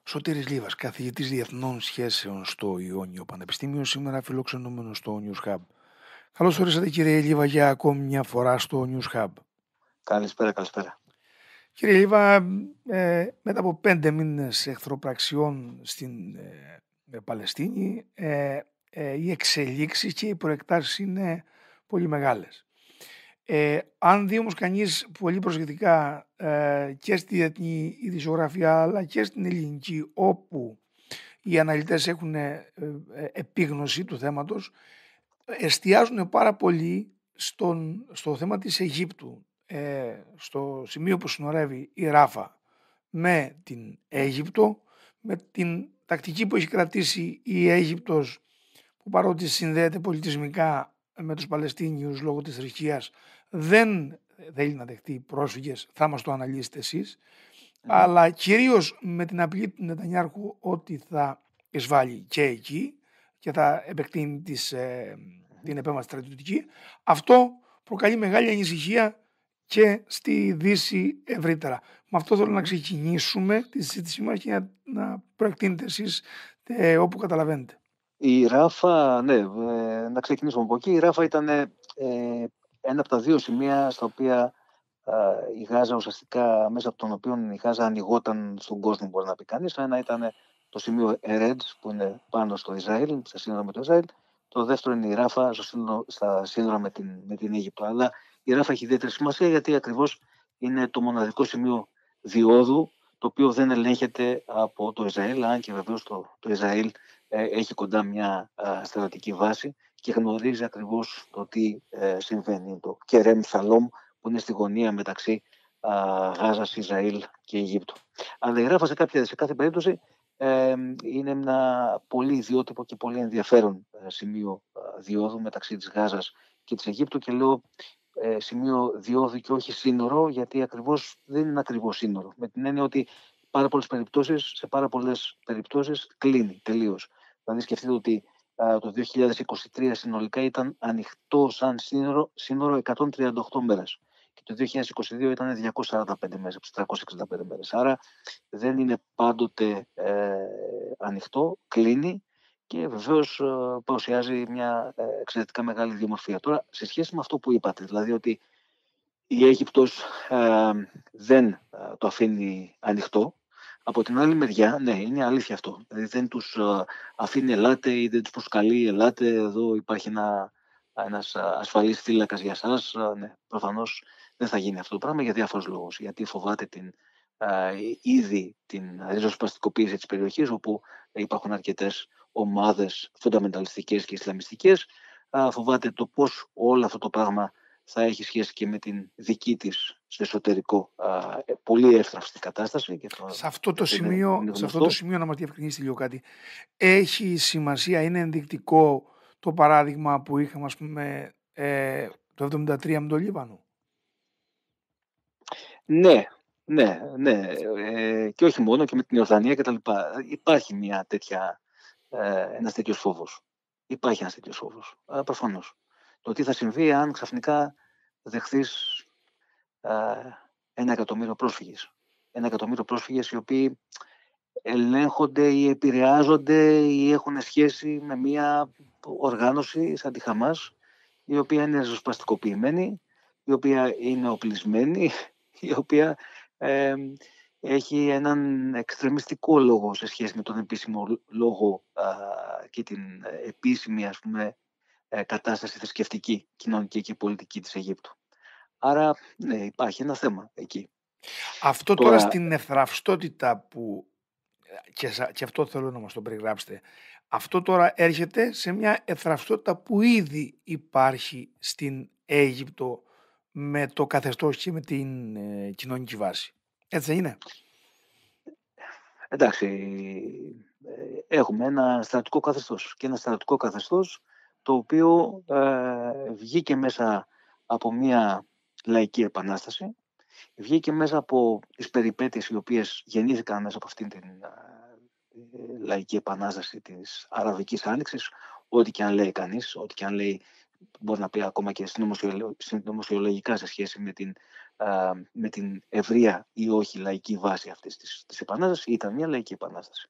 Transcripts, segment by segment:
Σωτήρης Λίβας, καθηγητής διεθνών σχέσεων στο Ιόνιο Πανεπιστήμιο, σήμερα φιλοξενούμενος στο News Hub. Καλώς ορίσατε κύριε Λίβα για ακόμη μια φορά στο News Hub. Καλησπέρα, καλησπέρα. Κύριε Λίβα, μετά από 5 μήνες εχθροπραξιών στην Παλαιστίνη, οι εξελίξεις και οι προεκτάσεις είναι πολύ μεγάλες. Αν δει όμως κανείς πολύ προσεκτικά και στη διεθνή ειδησιογραφία αλλά και στην ελληνική, όπου οι αναλυτές έχουν επίγνωση του θέματος, εστιάζουν πάρα πολύ στο θέμα της Αιγύπτου, στο σημείο που συνορεύει η Ράφα με την Αίγυπτο, με την τακτική που έχει κρατήσει η Αίγυπτος, που παρότι συνδέεται πολιτισμικά με τους Παλαιστίνιους λόγω της θρησκείας, δεν θέλει να δεχτεί πρόσφυγες, θα μας το αναλύσετε εσείς, αλλά κυρίως με την απειλή του Νετανιάρχου ότι θα εισβάλλει και εκεί και θα επεκτείνει την επέμβαση στρατιωτική. Αυτό προκαλεί μεγάλη ανησυχία και στη Δύση ευρύτερα. Με αυτό θέλω να ξεκινήσουμε τη συζήτησή μας και να προεκτείνετε εσείς όπου καταλαβαίνετε. Η Ράφα, ναι, να ξεκινήσουμε από εκεί. Η Ράφα ήταν ένα από τα δύο σημεία στα οποία η Γάζα ουσιαστικά, μέσα από τον οποίο η Γάζα ανοιγόταν στον κόσμο, μπορεί να πει κανείς. Το ένα ήταν το σημείο Ερέτζ, που είναι πάνω στο Ισραήλ, στα σύνορα με το Ισραήλ. Το δεύτερο είναι η Ράφα, στα σύνορα με την Αίγυπτο. Αλλά η Ράφα έχει ιδιαίτερη σημασία γιατί ακριβώς είναι το μοναδικό σημείο διόδου, το οποίο δεν ελέγχεται από το Ισραήλ, αν και βεβαίως το Ισραήλ έχει κοντά μια στρατιωτική βάση και γνωρίζει ακριβώς το τι συμβαίνει. Το Κερέμ Σαλόμ, που είναι στη γωνία μεταξύ Γάζας, Ισραήλ και Αιγύπτου. Αλλά η Ράφα σε κάθε περίπτωση είναι ένα πολύ ιδιότυπο και πολύ ενδιαφέρον σημείο διόδου μεταξύ της Γάζας και της Αιγύπτου, και λέω σημείο διόδου και όχι σύνορο, γιατί ακριβώς δεν είναι ακριβώς σύνορο. Με την έννοια ότι σε πάρα πολλές περιπτώσεις κλείνει τελείως. Δηλαδή σκεφτείτε ότι το 2023 συνολικά ήταν ανοιχτό σαν σύνορο 138 μέρες. Και το 2022 ήταν 245 μέρες, 365 μέρες. Άρα δεν είναι πάντοτε ανοιχτό, κλείνει και βεβαίως παρουσιάζει μια εξαιρετικά μεγάλη διομορφία. Τώρα, σε σχέση με αυτό που είπατε, δηλαδή ότι η Αίγυπτος δεν το αφήνει ανοιχτό, από την άλλη μεριά, ναι, είναι αλήθεια αυτό. Δηλαδή δεν τους αφήνει ελάτε ή δεν τους προσκαλεί ελάτε, εδώ υπάρχει ένας ασφαλής θύλακας για σας. Ναι, προφανώς δεν θα γίνει αυτό το πράγμα για διάφορους λόγους. Γιατί φοβάται ήδη την ριζοσπαστικοποίηση της περιοχής, όπου υπάρχουν αρκετές ομάδες φονταμενταλιστικές και ισλαμιστικές. Φοβάται το πώς όλο αυτό το πράγμα θα έχει σχέση και με την δική της στο εσωτερικό πολύ εύθραυστη κατάσταση. Και σε αυτό το σημείο να μας διευκρινίσει λίγο κάτι. Έχει σημασία, είναι ενδεικτικό το παράδειγμα που είχαμε, ας πούμε, το 1973 με το Λίβανο? Ναι. Και όχι μόνο, και με την Ιορδανία κτλ. Υπάρχει ένας τέτοιος φόβος. Υπάρχει ένας τέτοιος φόβος, προφανώς. Το τι θα συμβεί αν ξαφνικά δεχθείς 1.000.000 πρόσφυγες. 1.000.000 πρόσφυγες οι οποίοι ελέγχονται ή επηρεάζονται ή έχουν σχέση με μια οργάνωση σαν τη Χαμάς, η οποία είναι ριζοσπαστικοποιημένη, η οποία είναι οπλισμένη, η οποία έχει έναν εξτρεμιστικό λόγο σε σχέση με τον επίσημο λόγο και την επίσημη, ας πούμε, κατάσταση θρησκευτική, κοινωνική και πολιτική της Αιγύπτου. Άρα, ναι, υπάρχει ένα θέμα εκεί. Αυτό τώρα στην ευθραυστότητα που, και αυτό θέλω να μας το περιγράψετε, αυτό τώρα έρχεται σε μια ευθραυστότητα που ήδη υπάρχει στην Αίγυπτο με το καθεστώς και με την κοινωνική βάση. Έτσι δεν είναι? Εντάξει, έχουμε ένα στρατιωτικό καθεστώς και ένα στρατιωτικό καθεστώς το οποίο βγήκε μέσα από μια λαϊκή επανάσταση, βγήκε μέσα από τις περιπέτειες οι οποίες γεννήθηκαν μέσα από αυτήν την λαϊκή επανάσταση της Αραβικής Άνοιξης, ό,τι και αν λέει κανείς, ό,τι και αν λέει, μπορεί να πει ακόμα και συνωμοσιολογικά σε σχέση με την με την ευρεία ή όχι λαϊκή βάση αυτής της επανάστασης. Ήταν μια λαϊκή επανάσταση.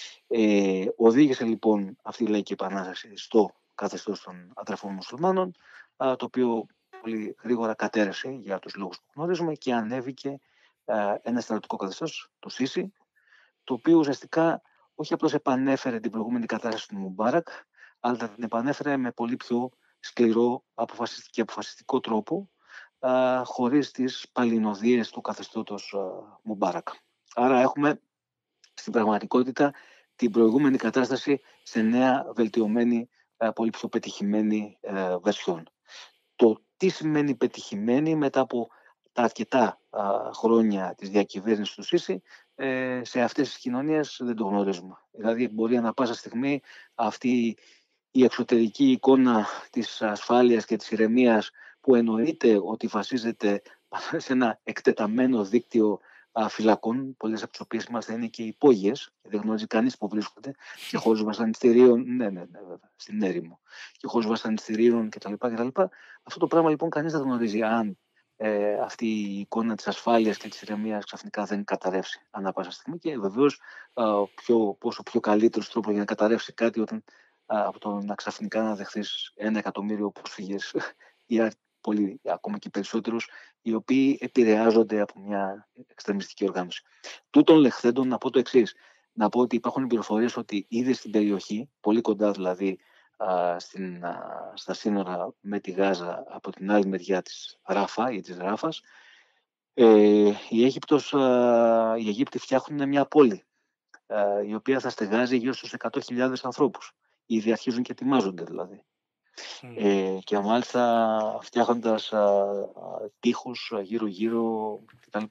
Οδήγησε λοιπόν αυτή η λαϊκή επανάσταση στο καθεστώς των αδερφών μουσουλμάνων, το οποίο πολύ γρήγορα κατέρευσε για τους λόγους που γνωρίζουμε και ανέβηκε ένα στρατιωτικό καθεστώς, το Σίση, το οποίο ουσιαστικά όχι απλώς επανέφερε την προηγούμενη κατάσταση του Μουμπάρακ, αλλά την επανέφερε με πολύ πιο σκληρό και αποφασιστικό τρόπο, χωρίς τις παλινοδίες του καθεστώτος Μουμπάρακ. Άρα έχουμε στην πραγματικότητα την προηγούμενη κατάσταση σε νέα, βελτιωμένη, πολύ πιο πετυχημένη βερσιόν. Το τι σημαίνει πετυχημένη μετά από τα αρκετά χρόνια της διακυβέρνησης του Σίση, σε αυτές τις κοινωνίες δεν το γνωρίζουμε. Δηλαδή μπορεί ανά πάσα στιγμή αυτή η εξωτερική εικόνα της ασφάλειας και της ηρεμίας, που εννοείται ότι βασίζεται σε ένα εκτεταμένο δίκτυο φυλακών, πολλές από τις οποίες είμαστε είναι και υπόγειες, δεν γνωρίζει κανείς που βρίσκονται, και χώρους βασανιστήριων, ναι, στην έρημο, και χώρους βασανιστήριων κτλ. Αυτό το πράγμα λοιπόν κανείς δεν γνωρίζει αν αυτή η εικόνα της ασφάλειας και της ηρεμίας ξαφνικά δεν καταρρεύσει ανά πάσα στιγμή, και βεβαίως πόσο πιο καλύτερος τρόπο για να καταρρεύσει κάτι όταν από το να ξαφνικά να δεχθείς 1 εκατομμύριο πρόσφυγες ή πολύ, ακόμα και περισσότερους, οι οποίοι επηρεάζονται από μια εξτρεμιστική οργάνωση. Τούτων λεχθέντων να πω το εξής. Να πω ότι υπάρχουν πληροφορίες ότι ήδη στην περιοχή, πολύ κοντά δηλαδή στα σύνορα με τη Γάζα, από την άλλη μεριά της Ράφα ή της Ράφας, οι Αίγυπτοι φτιάχνουν μια πόλη, η οποία θα στεγάζει γύρω στους 100.000 ανθρώπους. Ήδη αρχίζουν και ετοιμάζονται δηλαδή. Και μάλιστα φτιάχνοντας τείχους γύρω-γύρω κτλ.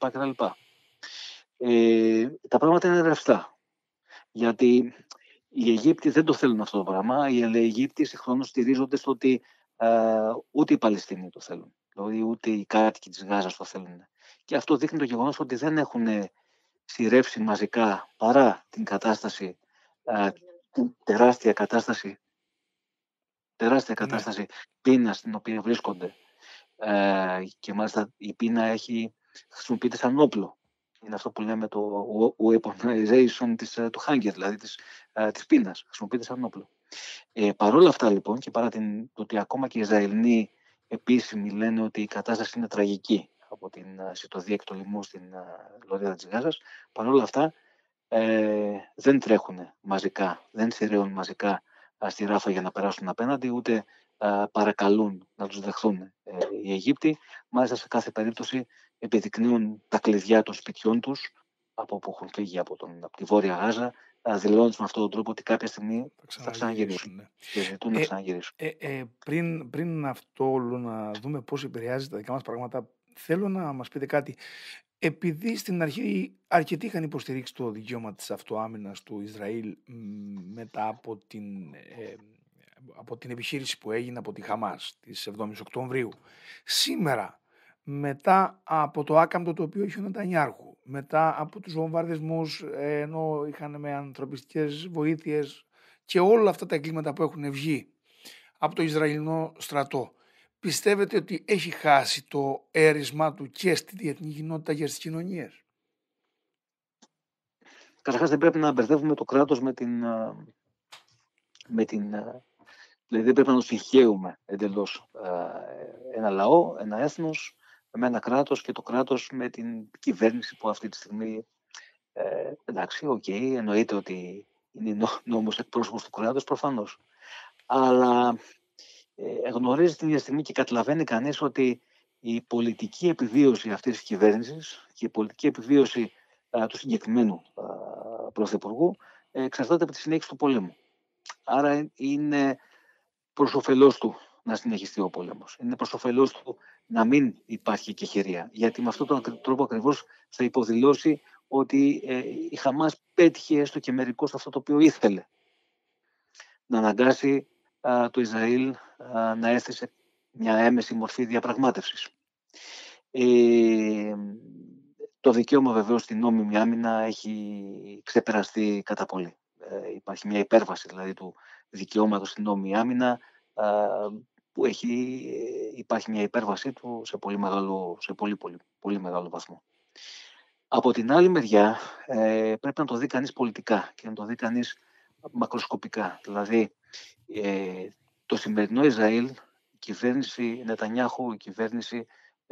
Τα πράγματα είναι ρευστά. Γιατί οι Αιγύπτιοι δεν το θέλουν αυτό το πράγμα. Οι Αιγύπτιοι συγχρόνως στηρίζονται στο ότι ούτε οι Παλαιστίνοι το θέλουν. Δηλαδή ούτε οι κάτοικοι της Γάζας το θέλουν. Και αυτό δείχνει το γεγονός ότι δεν έχουν σειρεύσει μαζικά, παρά την κατάσταση, τεράστια κατάσταση πείνας στην οποία βρίσκονται, και μάλιστα η πείνα χρησιμοποιείται σαν όπλο. Είναι αυτό που λέμε το weaponization του hunger, δηλαδή της πείνας. Χρησιμοποιείται σαν όπλο. Παρ' όλα αυτά λοιπόν, και παρά το ότι ακόμα και οι Ισραηλοί επίσημοι λένε ότι η κατάσταση είναι τραγική από την σιτωδία και το λοιμό στην λωρίδα της Γάζας, παρ' όλα αυτά δεν τρέχουν μαζικά, δεν σειραίουν μαζικά στη Ράφα για να περάσουν απέναντι, ούτε παρακαλούν να τους δεχθούν οι Αιγύπτιοι. Μάλιστα σε κάθε περίπτωση επιδεικνύουν τα κλειδιά των σπιτιών τους από όπου έχουν φύγει από τη Βόρεια Γάζα, δηλώνοντας με αυτόν τον τρόπο ότι κάποια στιγμή θα ξαναγυρίσουν. Ναι. Και ζητούν να ξαναγυρίσουν. Πριν αυτό όλο να δούμε πώς επηρεάζει τα δικά μας πράγματα, θέλω να μας πείτε κάτι. Επειδή στην αρχή αρκετοί είχαν υποστηρίξει το δικαίωμα της αυτοάμυνας του Ισραήλ μετά από την επιχείρηση που έγινε από τη Χαμάς της 7ης Οκτωβρίου, σήμερα μετά από το άκαμπτο το οποίο είχε ο Νετανιάχου, μετά από τους βομβαρδισμούς ενώ είχαν με ανθρωπιστικές βοήθειες και όλα αυτά τα εγκλήματα που έχουν βγει από το Ισραηλινό στρατό, πιστεύετε ότι έχει χάσει το αίρισμά του και στη διεθνή κοινότητα και στις κοινωνίες? Καταρχάς δεν πρέπει να μπερδεύουμε το κράτος δηλαδή δεν πρέπει να το συγχαίουμε εντελώς ένα λαό, ένα έθνος με ένα κράτος, και το κράτος με την κυβέρνηση που αυτή τη στιγμή εντάξει, εννοείται ότι είναι νόμος εκπρόσωπος του κράτους προφανώς. Αλλά γνωρίζει την ίδια στιγμή και καταλαβαίνει κανείς ότι η πολιτική επιβίωση αυτής της κυβέρνησης και η πολιτική επιβίωση του συγκεκριμένου πρωθυπουργού εξαρτάται από τη συνέχιση του πολέμου. Άρα είναι προς όφελός του να συνεχιστεί ο πόλεμος. Είναι προς όφελός του να μην υπάρχει κεχηρία. Γιατί με αυτόν τον τρόπο ακριβώς θα υποδηλώσει ότι η Χαμάς πέτυχε έστω και μερικώς αυτό το οποίο ήθελε. Να αναγκάσει το Ισραήλ να έρθει σε μια έμεση μορφή διαπραγμάτευσης. Το δικαίωμα βεβαίως στην νόμιμη άμυνα έχει ξεπεραστεί κατά πολύ. Υπάρχει μια υπέρβαση δηλαδή του δικαιώματος στην νόμιμη άμυνα που υπάρχει μια υπέρβασή του σε πολύ μεγάλο βαθμό. Από την άλλη μεριά, πρέπει να το δει κανείς πολιτικά και να το δει κανείς μακροσκοπικά. Δηλαδή, το σημερινό Ισραήλ, η κυβέρνηση Νετανιάχου, η κυβέρνηση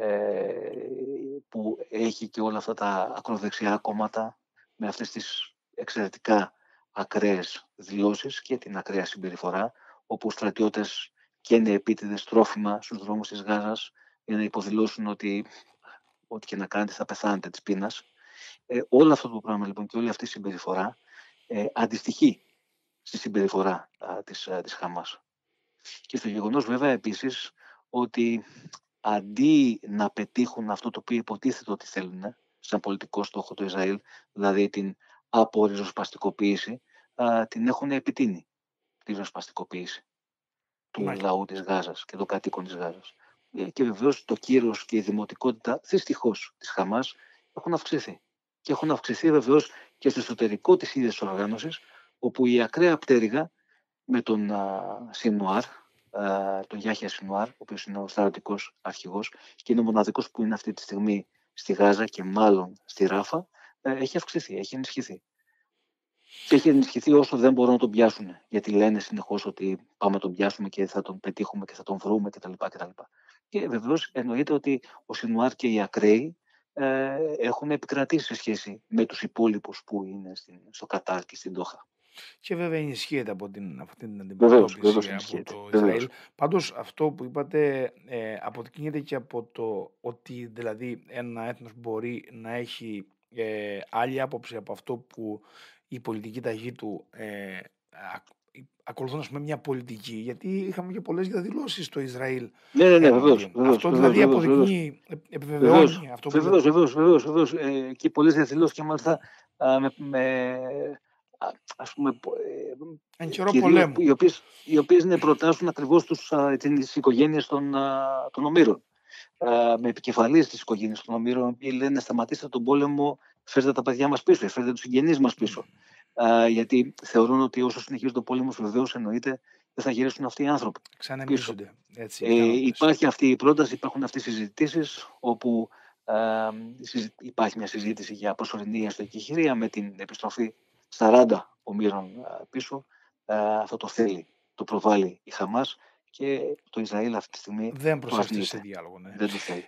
που έχει και όλα αυτά τα ακροδεξιά κόμματα με αυτές τις εξαιρετικά ακραίες δηλώσεις και την ακραία συμπεριφορά, όπου στρατιώτες καίνε επίτηδες τρόφιμα στους δρόμους της Γάζας για να υποδηλώσουν ότι ό,τι και να κάνετε θα πεθάνετε της πείνας. Όλο αυτό το πράγμα λοιπόν και όλη αυτή η συμπεριφορά αντιστοιχεί στη συμπεριφορά της Χαμάς. Και στο γεγονός βέβαια επίσης ότι αντί να πετύχουν αυτό το οποίο υποτίθεται ότι θέλουν σαν πολιτικό στόχο του Ισραήλ, δηλαδή την απορριζοσπαστικοποίηση, την έχουν επιτείνει τη ριζοσπαστικοποίηση του λαού της Γάζας και των κατοίκων της Γάζας. Και βεβαίως το κύρος και η δημοτικότητα δυστυχώς της Χαμάς έχουν αυξηθεί. Και έχουν αυξηθεί βεβαίως και στο εσωτερικό της ίδιας οργάνωσης, όπου η ακραία πτέρυγα με τον Σινουάρ, τον Γιάχια Σινουάρ, ο οποίος είναι ο στρατιωτικός αρχηγός και είναι ο μοναδικός που είναι αυτή τη στιγμή στη Γάζα και μάλλον στη Ράφα, έχει αυξηθεί, έχει ενισχυθεί. Και έχει ενισχυθεί όσο δεν μπορούν να τον πιάσουν. Γιατί λένε συνεχώς ότι πάμε να τον πιάσουμε και θα τον πετύχουμε και θα τον βρούμε κτλ. Και βεβαίως εννοείται ότι ο Σινουάρ και οι ακραίοι έχουν επικρατήσει σε σχέση με τους υπόλοιπους που είναι στο Κατάρ και στην Ντόχα. Και βέβαια ενισχύεται από την αντιμετώπιση από το Ισραήλ. Πάντως αυτό που είπατε αποδεικνύεται και από το ότι δηλαδή ένα έθνος μπορεί να έχει άλλη άποψη από αυτό που η πολιτική ταγή του ακολουθούν μια πολιτική, γιατί είχαμε και πολλές διαδηλώσεις στο Ισραήλ. Ναι, βεβαίως. Αυτό δηλαδή αποδεικνύει, επιβεβαιώνει αυτό που λέτε. Βεβαίως. Και πολλές διαδηλώσεις και μάλιστα ας πούμε, εν καιρό πολέμου. Οι οποίες προτάσουν ακριβώς τις οικογένειες των ομήρων. Με επικεφαλής της οικογένειας των ομήρων, οι λένε σταματήστε τον πόλεμο, φέρτε τα παιδιά μας πίσω, φέρτε τους συγγενείς μας πίσω. Γιατί θεωρούν ότι όσο συνεχίζει το πόλεμο, βεβαίως εννοείται, δεν θα γυρίσουν αυτοί οι άνθρωποι. Ξαναμπίζονται. Υπάρχει αυτή η πρόταση, υπάρχουν αυτές οι συζητήσεις, όπου υπάρχει μια συζήτηση για προσωρινή αστική χειρία με την επιστροφή 40 ομήρων πίσω. Αυτό το θέλει, το προβάλλει η Χαμάς και το Ισραήλ αυτή τη στιγμή δεν προσέχει σε διάλογο. Ναι. Δεν το θέλει.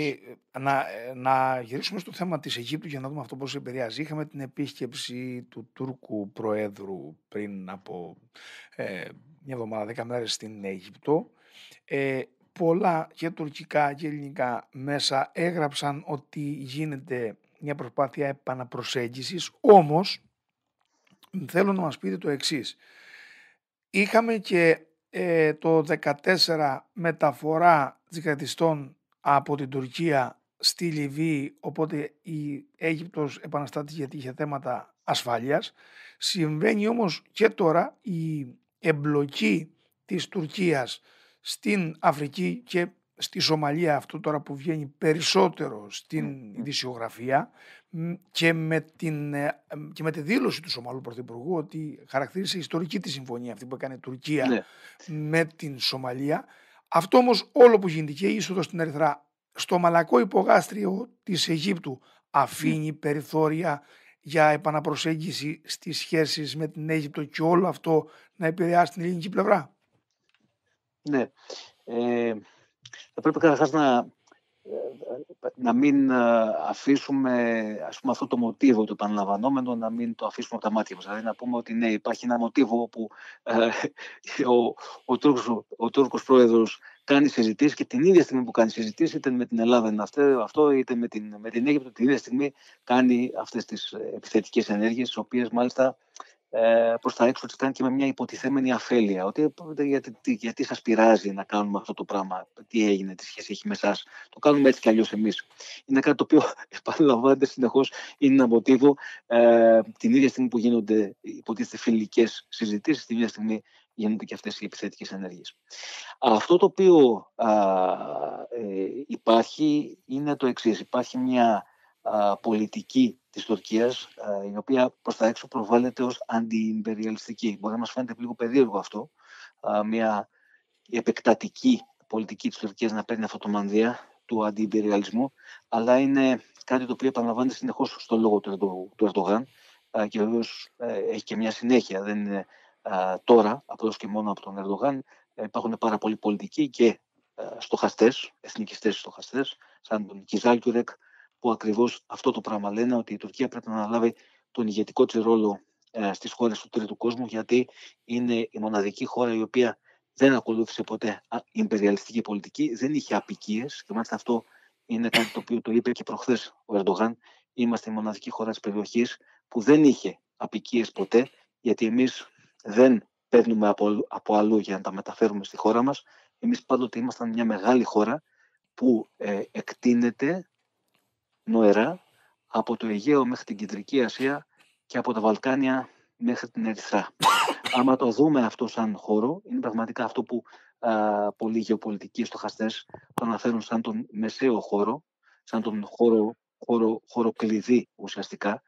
Να γυρίσουμε στο θέμα της Αιγύπτου για να δούμε αυτό πώς επηρεάζει. Είχαμε την επίσκεψη του Τούρκου Προέδρου πριν από μια εβδομάδα, 10 μέρες στην Αίγυπτο. Πολλά και τουρκικά και ελληνικά μέσα έγραψαν ότι γίνεται μια προσπάθεια επαναπροσέγγισης, όμως θέλω να μας πείτε το εξής. Είχαμε και το 2014 μεταφορά τζιχαντιστών από την Τουρκία στη Λιβύη, οπότε η Αίγυπτος επαναστάτηκε γιατί είχε θέματα ασφάλειας. Συμβαίνει όμως και τώρα η εμπλοκή της Τουρκίας στην Αφρική και στη Σομαλία, αυτό τώρα που βγαίνει περισσότερο στην ειδησιογραφία, και με τη δήλωση του Σομαλού Πρωθυπουργού ότι χαρακτήρισε ιστορική τη συμφωνία αυτή που έκανε η Τουρκία με την Σομαλία. Αυτό όμως όλο που γίνεται και η είσοδο στην Ερυθρά στο μαλακό υπογάστριο της Αιγύπτου αφήνει περιθώρια για επαναπροσέγγιση στις σχέσεις με την Αίγυπτο και όλο αυτό να επηρεάσει την ελληνική πλευρά. Ναι. Θα πρέπει καταρχάς να μην αφήσουμε, ας πούμε, αυτό το μοτίβο το επαναλαμβανόμενο, να μην το αφήσουμε από τα μάτια μας. Δηλαδή να πούμε ότι ναι, υπάρχει ένα μοτίβο όπου ο Τούρκος πρόεδρος κάνει συζητήσεις και την ίδια στιγμή που κάνει συζητήσεις, είτε με την Ελλάδα είναι αυτό, είτε με την Αίγυπτο, την ίδια στιγμή κάνει αυτές τις επιθετικές ενέργειες, τις οποίες μάλιστα προς τα έξω τις κάνει και με μια υποτιθέμενη αφέλεια. Ότι γιατί σας πειράζει να κάνουμε αυτό το πράγμα, τι έγινε, τι σχέση έχει με εσάς. Το κάνουμε έτσι κι αλλιώς εμείς. Είναι κάτι το οποίο επαναλαμβάνεται συνεχώς, είναι ένα μοτίβο. Την ίδια στιγμή που γίνονται υποτίθεται φιλικές συζητήσεις, την ίδια στιγμή γίνονται και αυτές οι επιθετικές ενέργειες. Αυτό το οποίο υπάρχει είναι το εξής. Υπάρχει μια πολιτική της Τουρκίας, η οποία προς τα έξω προβάλλεται ως αντιιμπεριαλιστική. Μπορεί να μας φαίνεται λίγο περίεργο αυτό, μια η επεκτατική πολιτική της Τουρκίας να παίρνει αυτό το μανδύα του αντιυμπεριαλισμού, αλλά είναι κάτι το οποίο επαναλαμβάνεται συνεχώς στο λόγο του Ερντογάν και βεβαίως έχει και μια συνέχεια. Δεν είναι τώρα απλώς και μόνο από τον Ερντογάν. Υπάρχουν πάρα πολλοί πολιτικοί και στοχαστές, εθνικιστές στοχαστές, σαν τον Κιζάλ Τουρεκ, που ακριβώς αυτό το πράγμα λένε, ότι η Τουρκία πρέπει να αναλάβει τον ηγετικό της ρόλο στις χώρες του τρίτου κόσμου, γιατί είναι η μοναδική χώρα η οποία δεν ακολούθησε ποτέ ιμπεριαλιστική πολιτική, δεν είχε αποικίες, και μάλιστα αυτό είναι κάτι το οποίο το είπε και προχθές ο Ερντογάν. Είμαστε η μοναδική χώρα της περιοχής που δεν είχε αποικίες ποτέ, γιατί εμείς δεν παίρνουμε από αλλού για να τα μεταφέρουμε στη χώρα μας. Εμείς πάντοτε ήμασταν μια μεγάλη χώρα που εκτείνεται νοερά από το Αιγαίο μέχρι την Κεντρική Ασία και από τα Βαλκάνια μέχρι την Ερυθρά. Άμα το δούμε αυτό σαν χώρο, είναι πραγματικά αυτό που πολλοί γεωπολιτικοί στοχαστές το αναφέρουν σαν τον μεσαίο χώρο, σαν τον χώρο κλειδί ουσιαστικά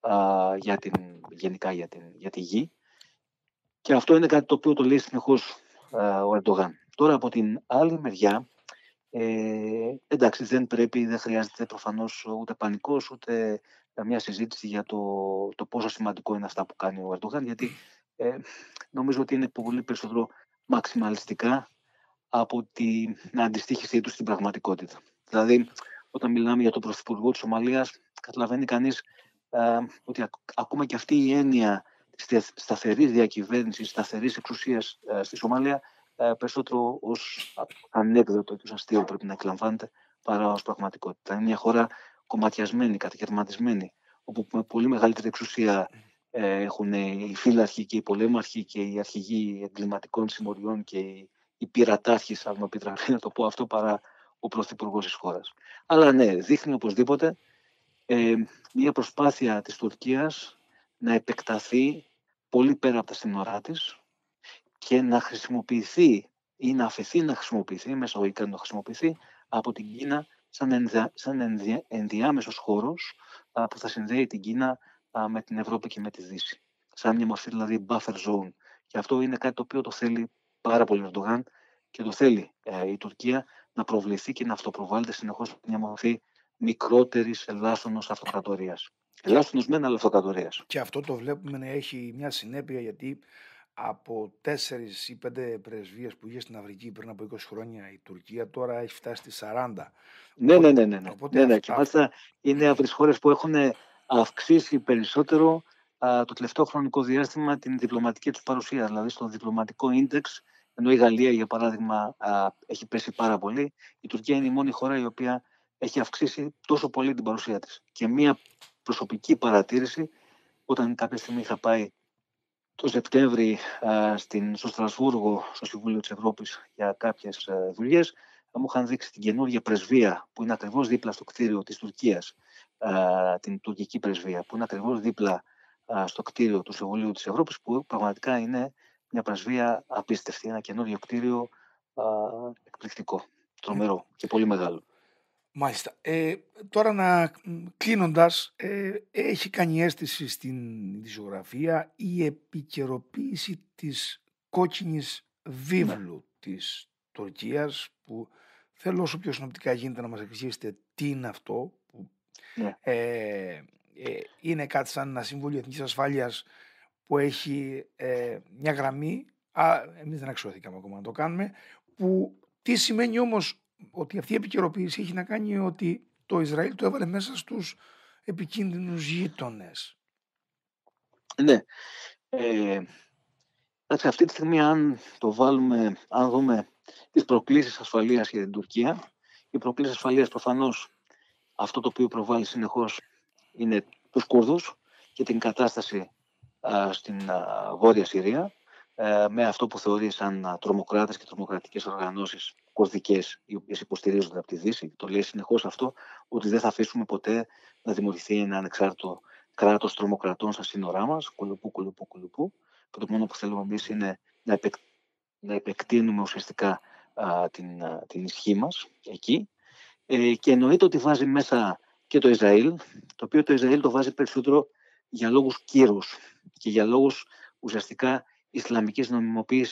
γενικά για τη γη. Και αυτό είναι κάτι το οποίο το λέει συνεχώς ο Ερντογάν. Τώρα από την άλλη μεριά, εντάξει, δεν χρειάζεται προφανώς ούτε πανικός, ούτε μια συζήτηση για το πόσο σημαντικό είναι αυτά που κάνει ο Ερντογάν, γιατί νομίζω ότι είναι πολύ περισσότερο μαξιμαλιστικά από την αντιστοίχησή του στην πραγματικότητα. Δηλαδή, όταν μιλάμε για τον Πρωθυπουργό της Σομαλίας, καταλαβαίνει κανείς ότι ακόμα και αυτή η έννοια της σταθερής διακυβέρνησης, σταθερής εξουσίας στη Σομαλία, περισσότερο ως ανέκδοτο και ως αστείο πρέπει να εκλαμβάνεται παρά ως πραγματικότητα. Είναι μια χώρα κομματιασμένη, κατακαιρματισμένη, όπου με πολύ μεγαλύτερη εξουσία έχουν οι φύλαρχοι και οι πολέμαρχοι και οι αρχηγοί εγκληματικών συμμοριών και οι πειρατάρχοι, αν μου επιτραπεί να το πω αυτό, παρά ο πρωθυπουργός της χώρας. Αλλά ναι, δείχνει οπωσδήποτε μια προσπάθεια της Τουρκίας να επεκταθεί πολύ πέρα από τα σύνορά της και να χρησιμοποιηθεί ή να αφαιθεί να χρησιμοποιηθεί, μεσαγωγικά να χρησιμοποιηθεί από την Κίνα σαν ενδιάμεσος χώρος που θα συνδέει την Κίνα με την Ευρώπη και με τη Δύση. Σαν μια μορφή δηλαδή buffer zone. Και αυτό είναι κάτι το οποίο το θέλει πάρα πολύ ο Ερντογάν και το θέλει η Τουρκία να προβληθεί και να αυτοπροβάλλεται συνεχώς μια μορφή μικρότερης ελάσσονος αυτοκρατορίας. Ελάσσονος μεν, αλλά αυτοκρατορίας. Και αυτό το βλέπουμε να έχει μια συνέπεια, γιατί από 4 ή 5 πρεσβείες που είχε στην Αφρική πριν από 20 χρόνια η Τουρκία, τώρα έχει φτάσει στις 40. Ναι. Και μάλιστα είναι από τις χώρες που έχουν αυξήσει περισσότερο το τελευταίο χρονικό διάστημα την διπλωματική τους παρουσία. Δηλαδή στο διπλωματικό ίντεξ, ενώ η Γαλλία για παράδειγμα έχει πέσει πάρα πολύ, η Τουρκία είναι η μόνη χώρα η οποία έχει αυξήσει τόσο πολύ την παρουσία της. Και μία προσωπική παρατήρηση, όταν κάποια στιγμή είχα πάει το Σεπτέμβρη στο Στρασβούργο, στο Συμβούλιο της Ευρώπης για κάποιες δουλειές, μου είχαν δείξει την καινούργια πρεσβεία που είναι ακριβώς δίπλα στο κτίριο της Τουρκίας, την τουρκική πρεσβεία, που είναι ακριβώς δίπλα στο κτίριο του Συμβουλίου της Ευρώπης, που πραγματικά είναι μια πρεσβεία απίστευτη, ένα καινούργιο κτίριο εκπληκτικό, τρομερό και πολύ μεγάλο. Μάλιστα. Τώρα κλείνοντας, έχει κάνει αίσθηση στην ειδησιογραφία η επικαιροποίηση της κόκκινης βίβλου της Τουρκίας, που θέλω όσο πιο συνοπτικά γίνεται να μας εξηγήσετε τι είναι αυτό, που είναι κάτι σαν ένα Συμβούλιο Εθνικής Ασφάλειας που έχει μια γραμμή, εμείς δεν αξιώθηκαμε ακόμα να το κάνουμε, που τι σημαίνει όμως ότι αυτή η επικαιροποίηση έχει να κάνει ότι το Ισραήλ το έβαλε μέσα στους επικίνδυνους γείτονες. Ναι. Αυτή τη στιγμή αν δούμε τις προκλήσεις ασφαλείας για την Τουρκία, οι προκλήσεις ασφαλείας προφανώς αυτό το οποίο προβάλλει συνεχώς είναι τους Κούρδους και την κατάσταση στην Βόρεια Συρία, με αυτό που θεωρεί σαν τρομοκράτες και τρομοκρατικές οργανώσεις κουρδικές, οι οποίες υποστηρίζονται από τη Δύση. Το λέει συνεχώς αυτό, ότι δεν θα αφήσουμε ποτέ να δημιουργηθεί ένα ανεξάρτητο κράτος τρομοκρατών στα σύνορά μας, κουλουπού. Και το μόνο που θέλουμε εμείς είναι να επεκτείνουμε ουσιαστικά την ισχύ μας εκεί. Και εννοείται ότι βάζει μέσα και το Ισραήλ, το οποίο το Ισραήλ το βάζει περισσότερο για λόγους κύρους και για λόγους ουσιαστικά ισλαμικής νομιμοποίησης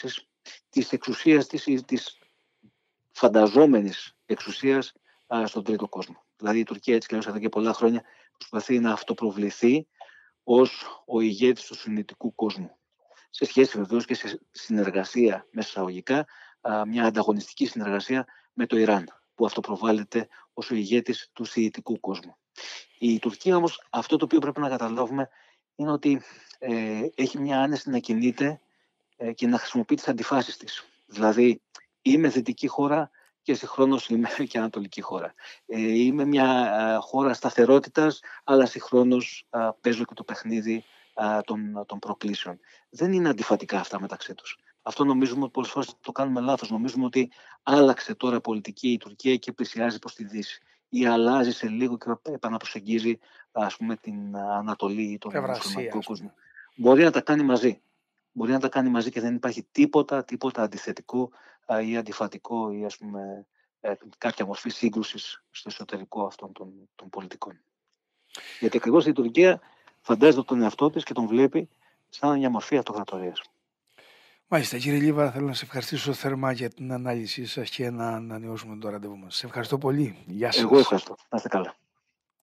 της εξουσίας της ή της φανταζόμενης εξουσίας στον τρίτο κόσμο. Δηλαδή η Τουρκία έτσι και αλλιώς εδώ και πολλά χρόνια προσπαθεί να αυτοπροβληθεί ως ο ηγέτης του σουννιτικού κόσμου. Σε σχέση βεβαίως και σε συνεργασία, μέσα εισαγωγικά, μια ανταγωνιστική συνεργασία με το Ιράν, που αυτοπροβάλλεται ως ο ηγέτης του σιητικού κόσμου. Η Τουρκία όμως, αυτό το οποίο πρέπει να καταλάβουμε είναι ότι έχει μια άνεση να κινείται και να χρησιμοποιεί τις αντιφάσεις της. Δηλαδή, είμαι δυτική χώρα και συγχρόνως είμαι και ανατολική χώρα. Είμαι μια χώρα σταθερότητας, αλλά συγχρόνως παίζω και το παιχνίδι των προκλήσεων. Δεν είναι αντιφατικά αυτά μεταξύ τους. Αυτό νομίζουμε ότι πολλές φορές το κάνουμε λάθος. Νομίζουμε ότι άλλαξε τώρα πολιτική η Τουρκία και πλησιάζει προς τη Δύση. Ή αλλάζει σε λίγο και επαναπροσεγγίζει, ας πούμε, την Ανατολή ή τον μουσουλμανικό κόσμο. Μπορεί να τα κάνει μαζί. Μπορεί να τα κάνει μαζί και δεν υπάρχει τίποτα αντιθετικό ή αντιφατικό ή, ας πούμε, κάποια μορφή σύγκρουσης στο εσωτερικό αυτών των πολιτικών. Γιατί ακριβώς η Τουρκία φαντάζεται τον εαυτό της και τον βλέπει σαν μια μορφή αυτοκρατορίας. Μάλιστα, κύριε Λίβα, θέλω να σε ευχαριστήσω θερμά για την ανάλυση σας και να ανανεώσουμε το ραντεβού μας. Σε ευχαριστώ πολύ. Γεια σας. Εγώ ευχαριστώ. Να είστε καλά.